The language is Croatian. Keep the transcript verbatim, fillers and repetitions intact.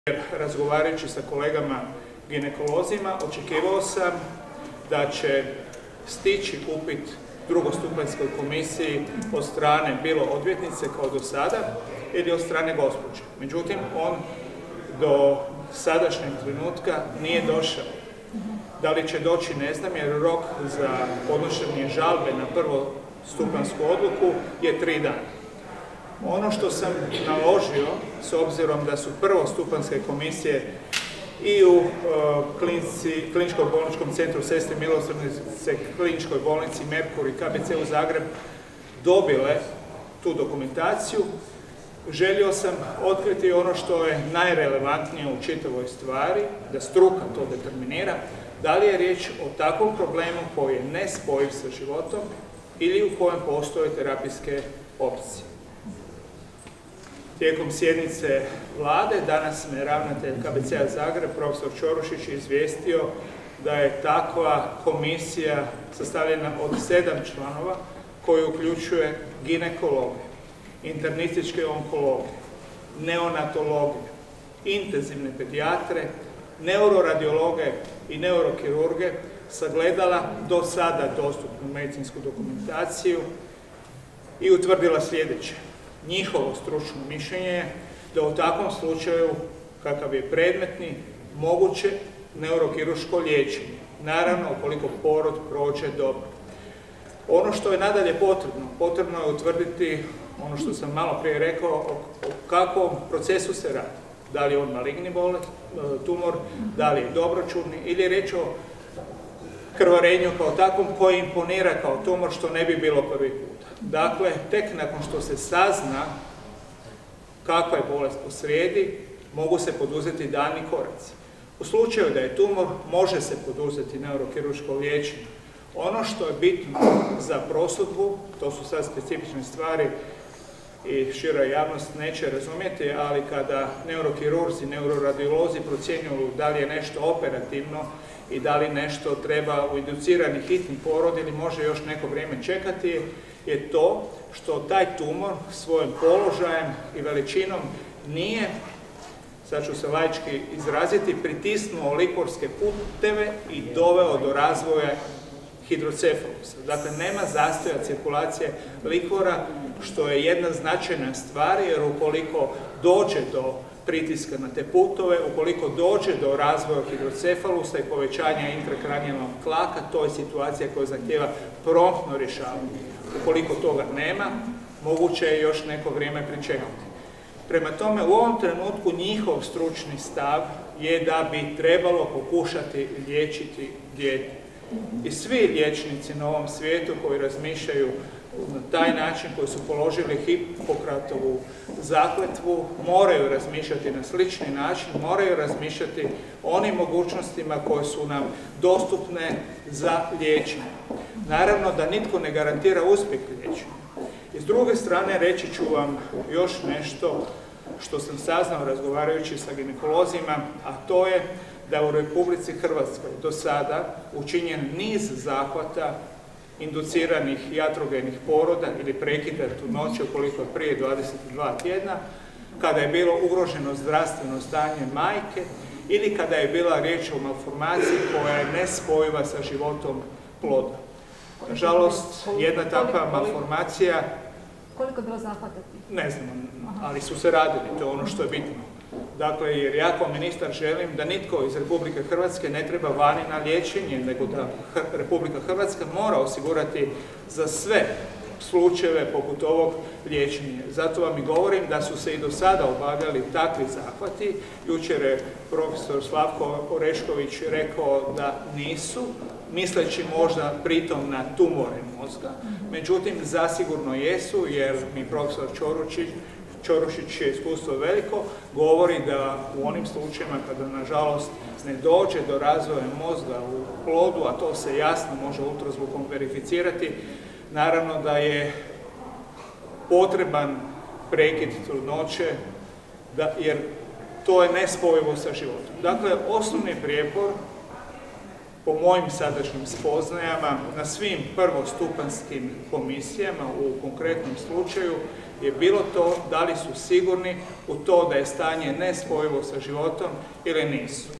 Razgovarajući sa kolegama ginekolozima, očekivao sam da će stići upit drugostupanjskoj komisiji od strane bilo odvjetnice kao do sada ili od strane gospođe. Međutim, on do sadašnjeg trenutka nije došao. Da li će doći ne znam, jer rok za podnošenje žalbe na prvostupansku odluku je tri dana. Ono što sam naložio, s obzirom da su prvostupanske komisije i u kliničkom bolničkom centru Sestre Milosrdnice, kliničkoj bolnici Merkur i K B C u Zagreb dobile tu dokumentaciju, želio sam otkriti ono što je najrelevantnije u čitavoj stvari, da struka to determinira, da li je riječ o takvom problemu koji je nespojiv sa životom ili u kojem postoje terapijske opcije. Tijekom sjednice vlade danas me ravnatelj K B C-a Zagreb, profesor Ćorušić, izvijestio da je takva komisija sastavljena od sedam članova koji uključuje ginekologije, internističke onkologije, neonatologije, intenzivne pedijatre, neuroradiologe i neurokirurge, sagledala do sada dostupnu medicinsku dokumentaciju i utvrdila sljedeće. Njihovo stručno mišljenje je da u takvom slučaju, kakav je predmetni, moguće neurokirurško liječenje. Naravno, ukoliko porod prođe dobro. Ono što je nadalje potrebno, potrebno je utvrditi ono što sam malo prije rekao, o kakvom procesu se radi. Da li je on maligni bolest, tumor, da li je dobroćudni ili je riječ o krvarenju kao takvom koji imponira kao tumor, što ne bi bilo prvi puta. Dakle, tek nakon što se sazna kakva je bolest posrijedi, mogu se poduzeti daljnji koraci. U slučaju da je tumor, može se poduzeti neurokirurško liječenje. Ono što je bitno za prosudbu, to su sad specifične stvari i šira javnost neće razumjeti, ali kada neurokirurzi, neuroradiolozi procjenjuju da li je nešto operativno i da li nešto treba u inducirani hitni porod ili može još neko vrijeme čekati, je to što taj tumor svojim položajem i veličinom nije, sad ću se laički izraziti, pritisnuo likvorske puteve i doveo do razvoja hidrocefalusa. Dakle, nema zastoja cirkulacije likvora, što je jedna značajna stvar, jer ukoliko dođe do pritiska na te putove, ukoliko dođe do razvoja hidrocefalusa i povećanja intrakranijalnog tlaka, to je situacija koja zahtijeva promptno rješavanje. Ukoliko toga nema, moguće je još neko vrijeme pričekati. Prema tome, u ovom trenutku njihov stručni stav je da bi trebalo pokušati liječiti dijete. I svi liječnici na ovom svijetu koji razmišljaju na taj način, koji su položili Hipokratovu zakletvu, moraju razmišljati na slični način, moraju razmišljati o onim mogućnostima koje su nam dostupne za liječenje. Naravno da nitko ne garantira uspjeh liječenja. I s druge strane reći ću vam još nešto što sam saznao razgovarajući sa ginekolozima, a to je da u Republici Hrvatskoj do sada učinjen niz zahvata induciranih iatrogenih poroda ili prekida trudnoće ukoliko je prije dvadeset dva tjedna, kada je bilo ugroženo zdravstveno stanje majke ili kada je bila riječ o malformaciji koja je nespojiva sa životom ploda. Nažalost, jedna takva malformacija... Koliko je bilo zahvata? Ne znam, ali su se radili, to je ono što je bitno. Dakle, jer ja kao ministar želim da nitko iz Republike Hrvatske ne treba vani na liječenje, nego da Republika Hrvatska mora osigurati za sve slučajeve poput ovog liječenja. Zato vam i govorim da su se i do sada obavljali takvi zahvati. Jučer je profesor Slavko Orešković rekao da nisu, misleći možda pritom na tumore mozga. Međutim, zasigurno jesu, jer mi profesor Ćorušić Ćorušić je iskustvo veliko, govori da u onim slučajima kada nažalost ne dođe do razvoja mozga u plodu, a to se jasno može ultrazvukom verificirati, naravno da je potreban prekid trudnoće, da, jer to je nespojivo sa životom. Dakle, osnovni prijepor po mojim sadašnjim spoznajama na svim prvostupanjskim komisijama u konkretnom slučaju je bilo to da li su sigurni u to da je stanje nespojivo sa životom ili nisu.